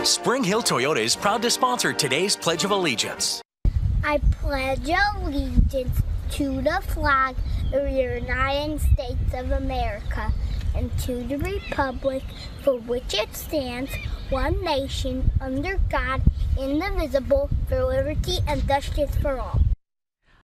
Spring Hill Toyota is proud to sponsor today's Pledge of Allegiance. I pledge allegiance to the flag of the United States of America and to the republic for which it stands, one nation, under God, indivisible, for liberty and justice for all.